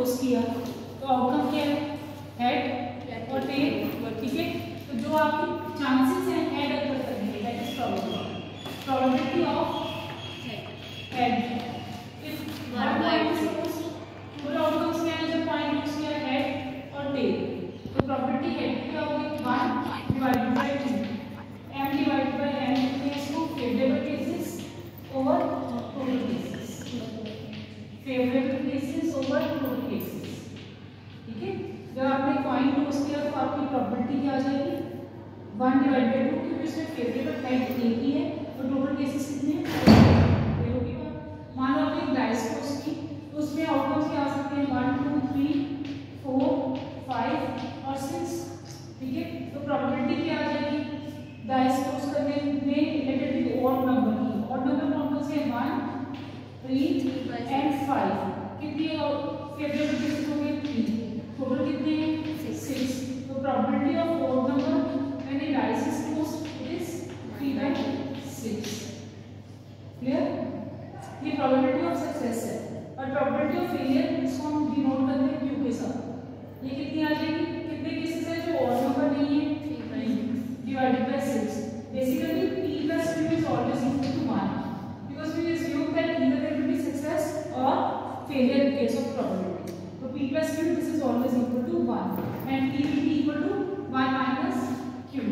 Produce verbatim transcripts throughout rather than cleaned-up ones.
Close किया तो outcome क्या है, हेड और टेल, ठीक है। तो जो आपकी चांसेस हैं हेड अकर करने के, that is probability probability of head. If one point is close, पूरा आउटकम्स क्या है, जब पॉइंट यूज किया हेड और टेल, तो प्रोबेबिलिटी हेड क्या होगी, one divided by two, m divided by n equals to favorable cases over total cases, favorable cases over total cases, ठीक है। जब आपने कॉइन टॉस किया तो आपकी प्रोबेबिलिटी क्या आ जाएगी, वन डिवाइडेड बाय टू, क्योंकि उसमें फेवरेबल हेड एक ही है और टोटल केसेस कितने हैं, ये होगी बात। मान लो आपने डाइस टॉस की तो उसमें आउटकम्स क्या आ सकते हैं, one two three four five और सिक्स, ठीक है। तो प्रोबेबिलिटी क्या आ जाएगी, डाइस टॉस करने में रिलेटेड विद ऑड नंबर की, ऑड नंबर कौन से हैं, वन थ्री एंड फाइव, कितनी फेवरेबल केसेस हो गए, थ्री, टोटल कितने हैं, सिक्स। तो probability of odd number when a dice is tossed it is three by six, clear. ये प्रोबेबिलिटी ऑफ सक्सेस है। और प्रोबेबिलिटी ऑफ फेलियर इसको हम डिनोट करते हैं क्यू के साथ। ये कितनी आ जाएगी, कितने केसेस है जो ऑड नंबर नहीं है, divided by six. Basically, p plus q is always equal to one because we assume that either there will be success or failure in case of probability. So p plus q, this is always equal to one, and p will be equal to one minus q.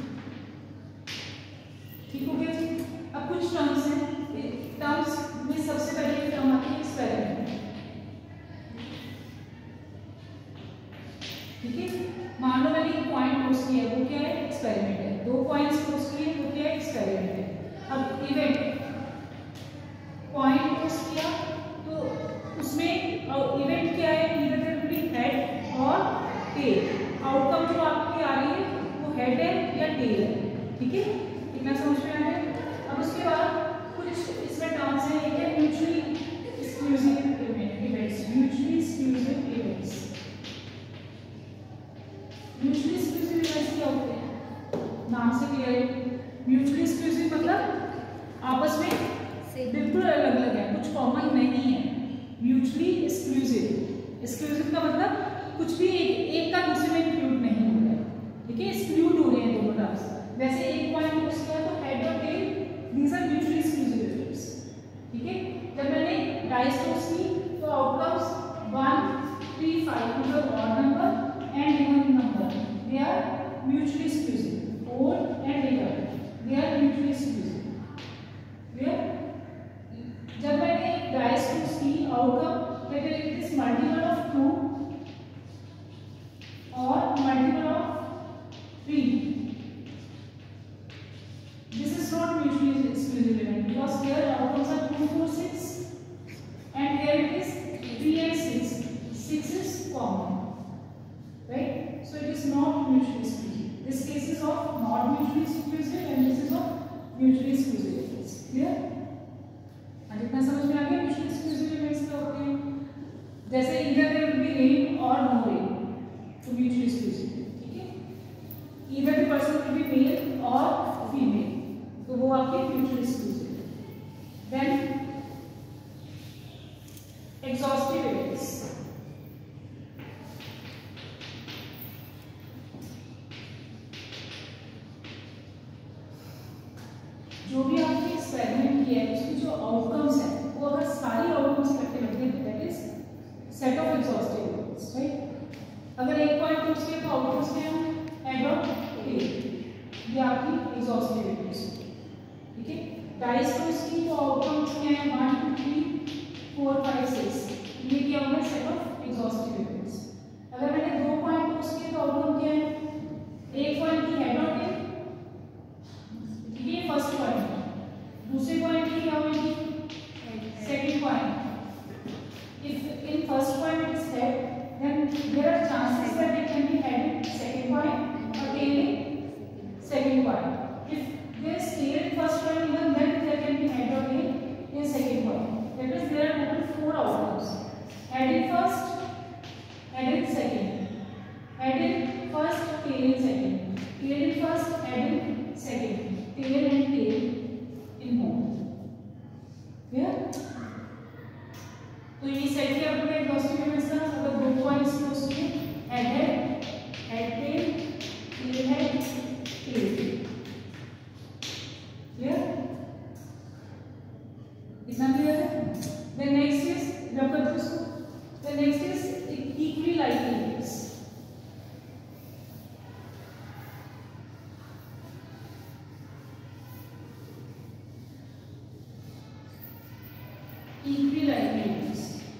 ठीक हो गया जी। अब कुछ terms हैं, terms में सबसे पहले term आती है एक्सपेरिमेंट, ठीक है। मान लो मैंने एक पॉइंट टॉस किया, वो क्या है, एक्सपेरिमेंट है। दो पॉइंट्स टॉस किए, वो क्या है, एक्सपेरिमेंट है। अब इवेंट पॉइंट टॉस किया तो उसमें इवेंट क्या है, इधर विल बी हेड और टेल। आउटकम जो आपकी आ रही है वो हेड है या टेल है, ठीक है। इतना समझ में आ गया। अब उसके बाद कुछ इसमें टर्म्स हैं, एक है mutually exclusive events, mutually exclusive events. Mutually exclusive events क्या होते हैं, नाम से क्लियर है। म्यूचुअली एक्सक्लूसिव मतलब आपस में बिल्कुल अलग अलग है, कुछ कॉमन नहीं है। म्यूचुअली एक्सक्लूसिव, एक्सक्लूसिव का मतलब कुछ भी एक, एक का दूसरे में इंक्लूड नहीं हो रहा है, ठीक है, एक्सक्लूड हो रहे हैं दोनों टर्म्स। जैसे एक पॉइंट यूज किया तो हेड और tail, these are mutually exclusive events, ठीक है। जब मैंने डाइस टॉस की तो आउटकम्स वन थ्री फाइव मतलब odd number and even number, they are mutually exclusive, odd and even, they are mutually exclusive, clear। जब मैंने डाइस टॉस की outcome let it is multiple of two और multiple of three, this is not mutually exclusive event because here outcomes are two four six and here it is three and six, six is common, right? So it is not mutually exclusive. This case is of not mutually exclusive and this is of mutually exclusive events, clear। आज इतना समझ में आ गया mutually exclusive events क्या होते हैं। जैसे either there will be rain or no rain, तो mutually exclusive, ठीक है। either the person will be male or female, तो वो आपके mutually exclusive। then exhaustive events, जो भी आपने एक्सपेरिमेंट किया है उसकी जो आउटकम्स है वो अगर सारी आउटकम्स इकट्ठे लगते हैं that is set of exhaustive events, right. अगर एक पॉइंट यूज किया तो आउटकम्स क्या हैं, हेड और टेल, ये आपकी एग्जॉस्टिव इवेंट्स, ठीक है। डाइस टॉस की तो आउटकम्स क्या हैं, one two three four five six, ये क्या होगा, सेट ऑफ एग्जॉस्टिव इवेंट्स। अगर मैंने दो पॉइंट टॉस किए तो आउटकम क्या है, एक पॉइंट की हेड और टेल, ये फर्स्ट पॉइंट, दूसरे पॉइंट की क्या होगी, second point. If in first point it is head then there are chances that it can be head in second point और tail in second point. If there is tail in first point even then there can be head और tail in second point, that means there are total four outcomes, head in first, coin is close to head head head tail tail head tail. Clear? इतना clear है? Then next is rub कर दो इसको। Then next is equally like images. Equally like images.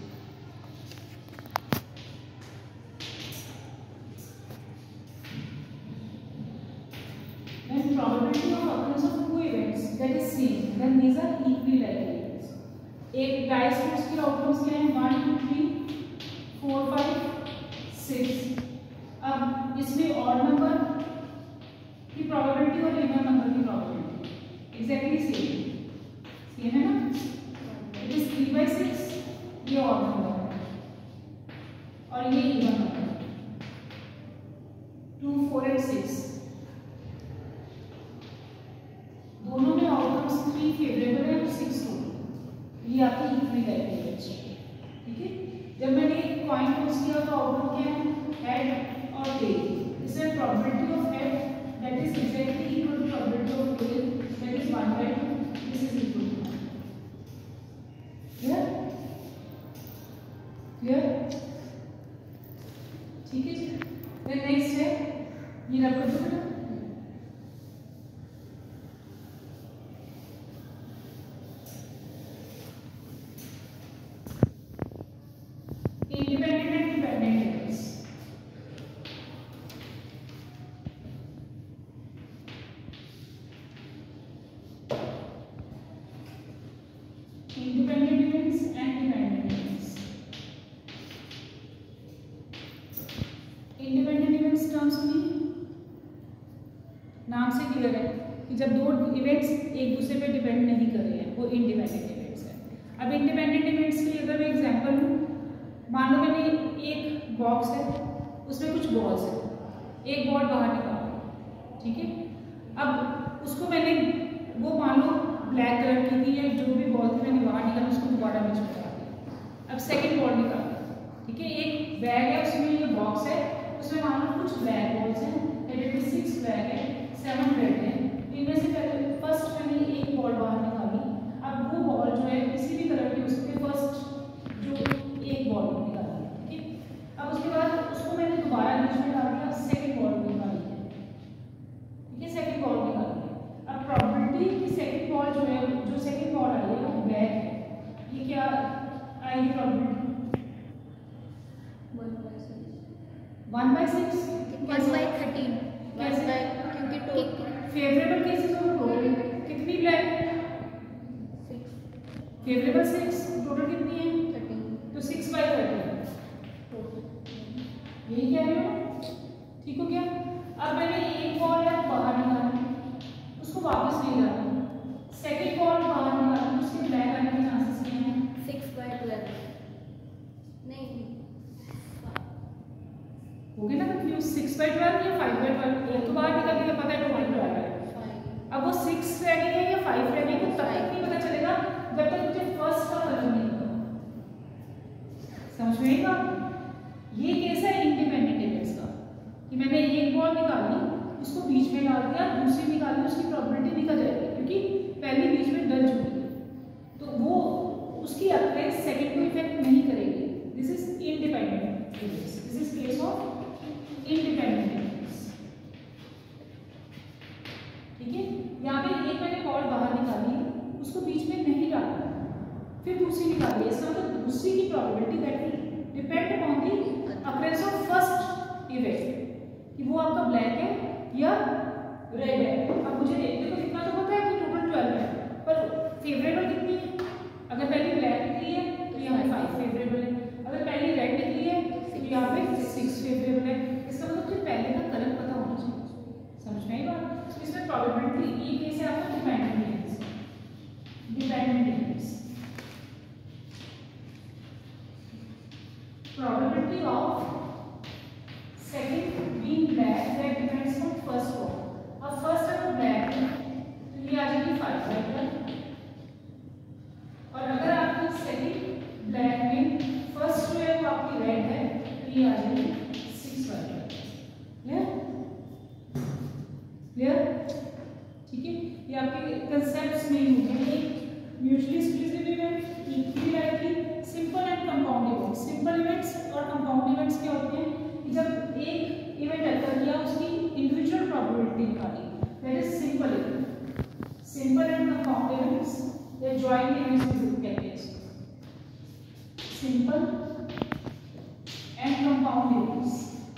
When probability of occurrence of two events that is same, then these are equally like images. एक dice में उसके outcomes क्या हैं? One two three four five six. अब इसमें odd number की probability और even number की प्रोबेबिलिटी एग्जैक्टली सेम सेम है ना? It is three by six, ये ऑड नंबर है और ये even number two four and six. दोनों में आउटकम्स थ्री फेवरेबल है और सिक्स टू। ये आपकी इक्वली लाइक इमेज है। ठीक है? जब मैंने एक कॉइन टॉस किया तो आउटकम क्या है? हेड और टेल। इसमें probability of head that is exactly equal to probability of tail that is one by two. This is equal to clear? Clear? ठीक है जी। देन नेक्स्ट है ये रब कर दो बेटा। Independent and dependent events. Independent events and dependent events. Independent events terms में नाम से क्लियर है कि जब दो इवेंट्स एक दूसरे पे डिपेंड नहीं कर रहे हैं वो इंडिपेंडेंट इवेंट्स है। अब इंडिपेंडेंट इवेंट्स के लिए अगर मैं एग्जांपल लूँ, मान लो मैंने एक बॉक्स है उसमें कुछ बॉल्स है, एक बॉल बाहर निकाल, ठीक है? अब उसको मैंने वो मान लो ब्लैक कलर की थी या जो भी बॉल थी मैंने बाहर निकाला, उसको दोबारा बीच में डाल दिया। अब सेकंड बॉल निकाल, ठीक है? एक बैग है उसमें ये बॉक्स है, उसमें मान लो कुछ ब्लैक बॉल्स हैं, एट में सिक्स ब्लैक है सेवन रेड है। इनमें से पहले फर्स्ट मैंने एक बॉल बाहर निकाली। अब वो बॉल जो है किसी भी कलर की उसके फर्स्ट जो एक बॉल निकाली, ठीक है? अब उसके बाद उसको मैंने दोबारा बीच में डाल दिया, सेकंड बॉल निकाली है, ठीक है? सेकंड बॉल निकाली है। अब प्रोबेबिलिटी कि सेकंड बॉल जो है जो सेकंड बॉल आई है वो ब्लैक है, ये क्या आएगी probability? One by six one by thirteen कैसे? क्योंकि टोटल फेवरेबल केसेस में टोटल कितनी ब्लैक? फेवरेबल सिक्स, टोटल कितनी है? थर्टीन। तो सिक्स बाई थर्टीन यही कह रहे हो? ठीक हो गया? अब मैंने एक बॉल है बाहर निकाली, उसको वापस नहीं डाला, सेकंड बॉल बाहर निकाली, उसके ब्लैक आने के चांसेस क्या हैं? सिक्स बाई ट्वेल्व नहीं हो गया ना कंफ्यूज? सिक्स बाई ट्वेल्व या फाइव बाई ट्वेल्व? एक तो बाहर निकल गया, पता है टोटल ट्वेल्व है। अब वो सिक्स रह गई है या फाइव रह गई है, तब तक नहीं पता चलेगा जब तक मुझे फर्स्ट का कलर नहीं पता। समझ में आएगा? ये केस है इंडिपेंडेंट इवेंट्स का कि मैंने एक बॉल निकाली, उसको बीच में डाल दिया, दूसरी निकाली, उसकी प्रोबेबिलिटी निकल जाएगी क्योंकि पहली बीच में डल चुकी है, तो वो उसकी अक्रेंस सेकंड को इफेक्ट नहीं करेगी। This is independent events. This is case of independent events, ठीक है? यहाँ पे एक मैंने बॉल बाहर निकाली, उसको बीच में नहीं डाला, फिर दूसरी निकाली, इसका मतलब दूसरी की probability that will depend upon the occurrence of first event कि वो आपका ब्लैक है या रेड है। अब मुझे देखने को इतना तो पता है कि टोटल ट्वेल्व है, पर फेवरेबल कितनी है? अगर पहली ब्लैक निकली है तो यहाँ पे फाइव फेवरेबल है, अगर पहली रेड निकली है तो यहाँ पे सिक्स फेवरेबल है। इसका मतलब मुझे पहले का कलर पता होना चाहिए। समझ में आई बात? तो इसमें प्रोबेबिलिटी ये केस है आपका dependent events. Dependent events probability of second being black that depends on first one. अब फर्स्ट अगर ब्लैक है तो ये आ ये आपके कंसेप्ट्स में ही होंगे। Mutually exclusive event, equally likely, simple and compound events. Simple events और कंपाउंड इवेंट्स क्या होते हैं कि जब एक इवेंट अकर किया उसकी इंडिविजुअल प्रोबेबिलिटी निकाली, that is simple event. Simple and compound events या जॉइंट इवेंट्स भी कहते हैं इसको। Simple and compound events.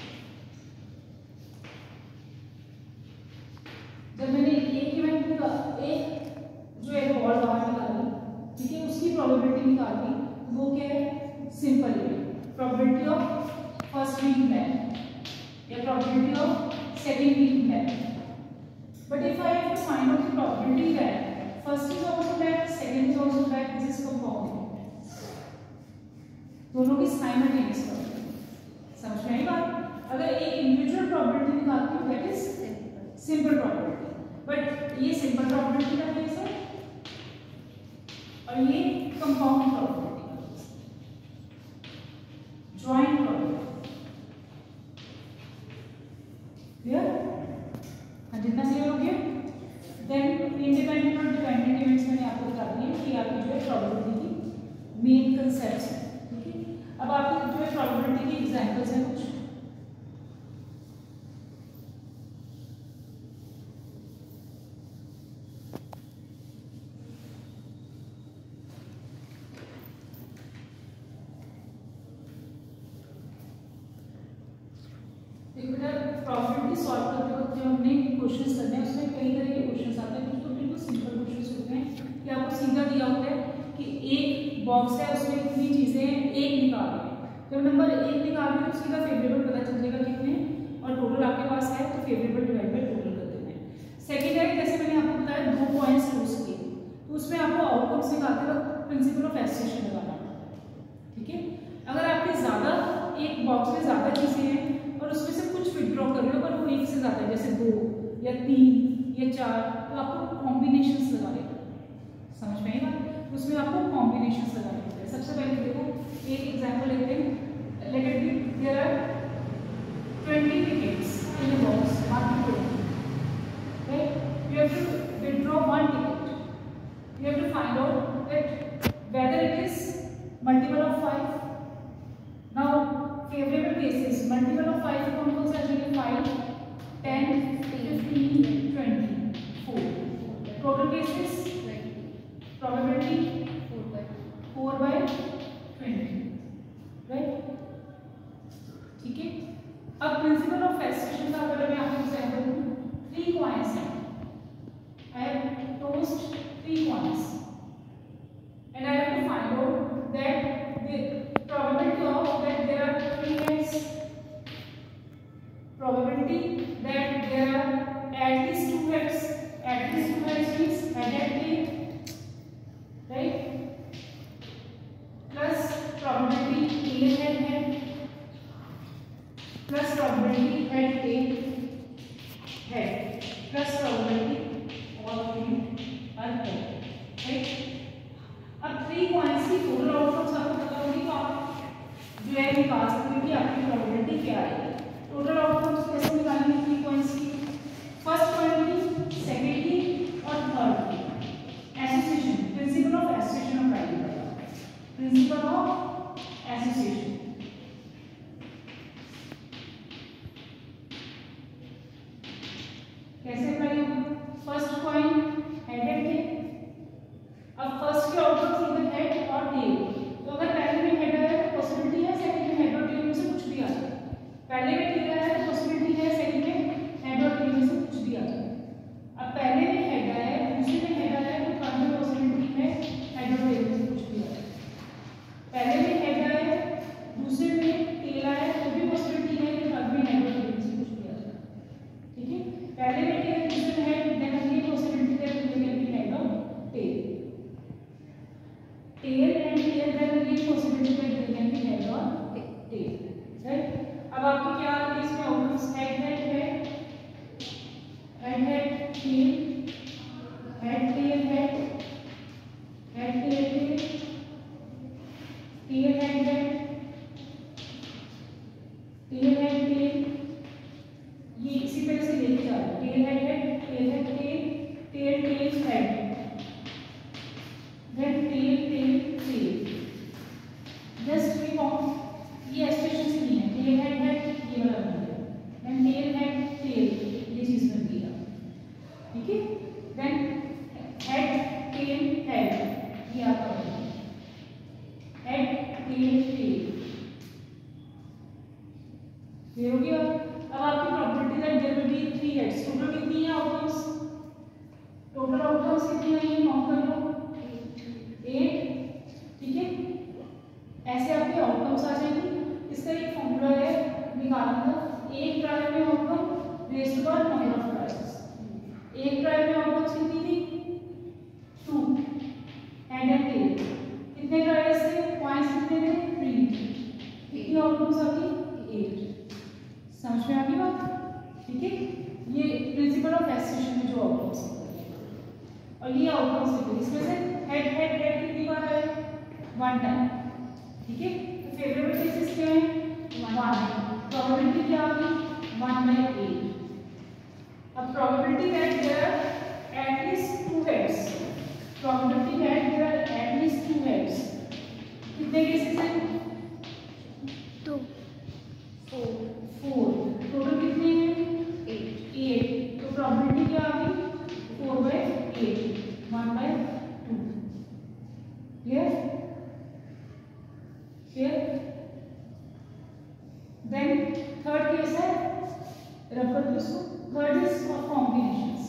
जब मैंने एक इवेंट का एक जो है बॉल बाहर निकाली, ठीक है, उसकी प्रोबेबिलिटी निकाली, वो क्या है? Simple event. Probability of first week man या probability of second week man. But if I have to find out the probability that first is also that, second is also that, this is compound event. दोनों की simultaneous probability. समझ में आई बात? अगर एक individual probability निकालती हूं that is simple probability, but ये सिंपल प्रोबेबिलिटी का केस है और ये कंपाउंड प्रोबेबिलिटी का केस है, जॉइंट प्रोबेबिलिटी। क्लियर? हाँ, जितना क्लियर हो गया? देन इंडिपेंडेंट और डिपेंडेंट इवेंट्स मैंने आपको बता दिए कि आपकी जो है प्रोबेबिलिटी की मेन कंसेप्ट्स हैं। ठीक है, अब आपकी जो है प्रोबेबिलिटी की एग्जांपल्स हैं कुछ। प्रोबेबिलिटी सॉल्व करते वक्त जो हमने क्वेश्चंस करने हैं उसमें कई तरह के क्वेश्चंस आते हैं। कुछ तो बिल्कुल सिंपल क्वेश्चंस होते हैं कि आपको सीधा दिया होता है कि एक बॉक्स है उसमें कितनी चीजें हैं, एक निकाल रहे हैं। जब नंबर एक निकाल रहे हैं तो सीधा फेवरेबल पता चल जाएगा कितने, और टोटल आपके पास है तो फेवरेबल डिवाइड बाय टोटल कर देना है। सेकेंड है, जैसे मैंने आपको बताया दो पॉइंट्स चूज किए, तो उसमें आपको आउटकम्स निकालते वक्त प्रिंसिपल ऑफ एसोसिएशन लगाना पड़ता है। ठीक है, अगर आपके ज्यादा एक बॉक्स में ज्यादा चीजें हैं और उसमें से कुछ विड्रॉ कर रहे हो पर वो एक से ज्यादा है, जैसे दो या तीन या चार, तो आपको कॉम्बिनेशंस लगाने पड़ते हैं। समझ में आई बात? उसमें आपको कॉम्बिनेशंस लगाने पड़ते हैं। सबसे पहले देखो एक एग्जांपल लेते हैं। Let it be there are twenty tickets in a box, one two right. You have to withdraw one ticket. You have to find out that whether it is multiple of five. Now favorable cases, multiple of five कौन कौन से आ जाएंगे? five, ten, fifteen, twenty, four. Total cases, probability four by twenty, right? ठीक है, अब principal of association का अगर मैं आपको एग्जांपल दूं, three coins हैं, I have tossed three coins and I have to find out that the probability of that there are three heads, probability that there are at least two heads, at least two heads means head and tail, right? Plus probability tail head head plus probability head tail head plus probability all three are head, right? अब three points की total outcomes आपको पता होगी तो आप जो है निकाल सकते हैं कि आपकी प्रोबेबिलिटी क्या है। टोटल आउटकम्स कैसे निकालेंगे थ्री पॉइंट्स की? फर्स्ट पॉइंट की, सेकंड की और थर्ड की। Association, principle of association apply करेगा। प्रिंसिपल ऑफ एसोसिएशन कैसे अप्लाई होगा? First point head and tail. अब फर्स्ट के आउटकम्स इधर हेड और टेल, एट एट। ये हो गया। अब आपकी property that there will be three heads. Total कितनी है आउटकम्स? टोटल आउटकम्स कितनी है ये काउंट कर लो। एट। ठीक है, ऐसे आपके आउटकम्स आ जाएंगे। इसका एक फॉर्मूला है निकालने का। एक ट्रायल में outcome raised by number of trials. एक ट्रायल में आउटकम्स कितनी थी? Two and eight eight. कितने ट्रायल्स थे? पॉइंट्स कितने थे? थ्री। कितनी आउटकम्स आ गई? एट। समझ में आ गई बात? ठीक है, ये प्रिंसिपल ऑफ एस्टिमेशन में जो आउटकम्स और ये आउटकम्स लिखे। इसमें से हेड हेड हेड कितनी बार आए? One time. ठीक है, तो फेवरेबल केसेस क्या है? वन। प्रोबेबिलिटी क्या होगी? One by eight. अब probability that there are at least two heads. Probability that there are at least two heads. कितने केसेस हैं? Two four. फोर। टोटल कितने हैं? एट। एट। तो प्रोबेबिलिटी क्या आ गई? Four by eight, one by two. Clear? Clear? Then third case है, rub कर दो इसको। Third is of combinations.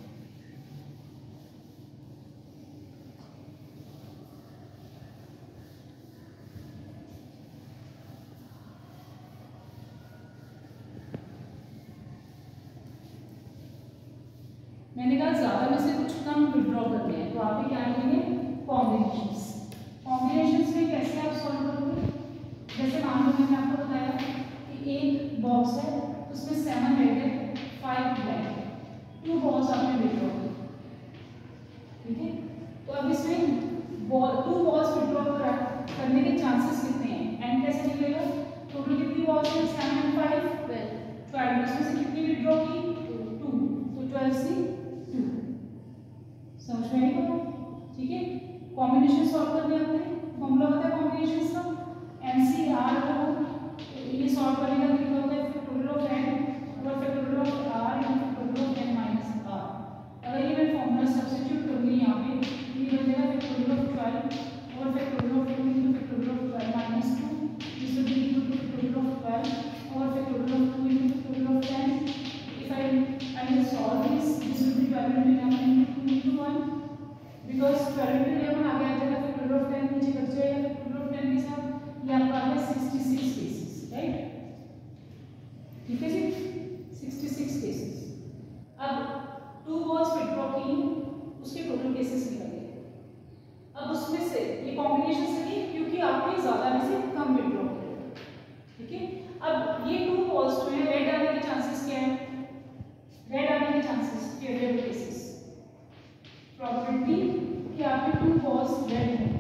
मैंने कहा ज्यादा में से कुछ कम विड्रॉ करते हैं, तो आप क्या लिखेंगे? कॉम्बिनेशंस। कॉम्बिनेशंस में कैसे आप सॉल्व करोगे? जैसे मान लो मैंने आपको बताया कि एक बॉक्स है, उसमें सेवन रेड है, फाइव ब्लैक है, टू बॉल्स आपने विड्रॉ किए। ठीक है, तो अब इसमें बॉल टू बॉल्स विड्रॉ करने के चांसेस कितने हैं? एंड कैसे निकलेगा? टोटल कितनी बॉल्स हैं? Seven and five twelve. उसमें से कितनी विड्रॉ की? टू। तो ट्वेल्व से टू। समझ में आएगा? ठीक है, कॉम्बिनेशन सॉल्व करने आते हैं। फॉर्मूला होता है कॉम्बिनेशंस का, एनसीआर को ये सॉल्व करने का तरीका होता है फैक्टोरियल ऑफ एन और factorial of R into factorial of N minus R. अगर ये मैं फॉर्मूला सब्स्टिट्यूट करूंगी यहाँ पे, ये हो जाएगा फैक्टोरियल ऑफ ट्वेल्व और factorial of two into factorial of twelve minus two, this will be equal to factorial of twelve और factorial of two into factorial of ten. If I I will solve this, this will be twelve into eleven into two into one, because twelve into eleven आ गया जाएगा, factorial of ten नीचे cut जाएगा, factorial of ten के साथ ये आपका आ गया सिक्सटी सिक्स केसेस, राइट? ठीक है जी, सिक्सटी सिक्स केसेस। अब टू बॉल्स विड्रॉ की, उसके टोटल केसेस निकल गए। अब उसमें से ये कॉम्बिनेशन सही क्योंकि आपने ज्यादा में से कम विड्रॉ किया। ठीक है, अब ये टू बॉल्स जो है रेड आने के चांसेस क्या है? रेड आने के चांसेस फेवरेबल केसेस। प्रोबेबिलिटी कि आपके टू बॉल्स रेड हैं,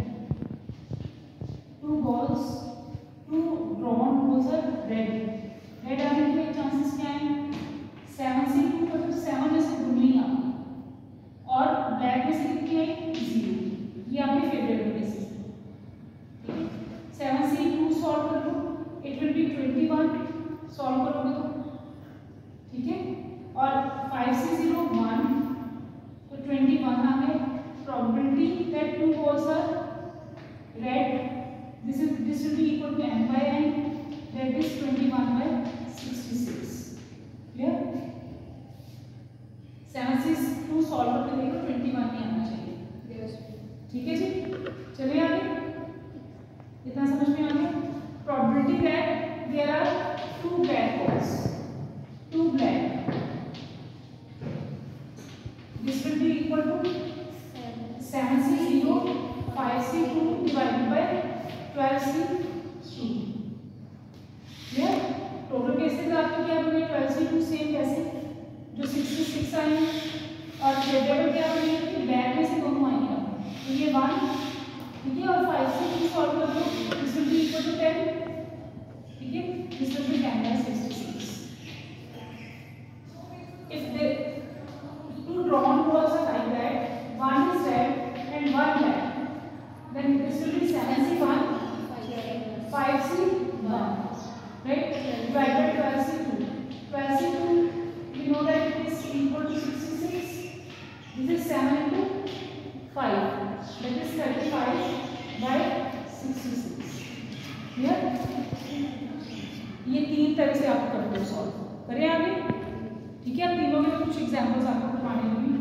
two balls two drawn balls are red. Red आने के चांसेस क्या हैं? सेवन से टू, मतलब सेवन में से दो नहीं आ और ब्लैक में से कितनी आई? जीरो। ये आपके फेवरेबल केसेस हैं। ठीक है, सेवन से टू सॉल्व कर लो, it will be twenty one. Solve करोगे तो ठीक है, और फाइव से जीरो वन, तो ट्वेंटी वन आ गए। Probability that two balls are red, this is this will be equal to n by n, that is twenty-one by sixty-six. clear? Seven C two solve करके देखो, twenty-one ही आना चाहिए। yes. ठीक है जी, चलिए आगे। इतना समझ में आ गया? Probability that there are two black balls, two black, this will be equal to seven C zero, five C two divided by twelve C three. Clear? Total cases आपके क्या बने? ट्वेल्व से टू सेम कैसे जो sixty six आए और favourable क्या बने? बैक में से दोनों आएंगे, तो ये वन। ठीक है, और फाइव से टू सॉल्व कर दो, this will be equal to ten. ठीक है, this will be ten by sixty six. If the two drawn balls are like that, one is red and one black, then this will be seven से one, five से one, right? Divided by twelve से two. twelve से two, we know that it is equal to sixty-six. This is seven into five, that is thirty-five by sixty-six. Clear? ये तीन तरह से आप करते हो सॉल्व। करें आगे? ठीक है, अब तीनों के कुछ एग्जांपल्स आपको करवाने होंगे।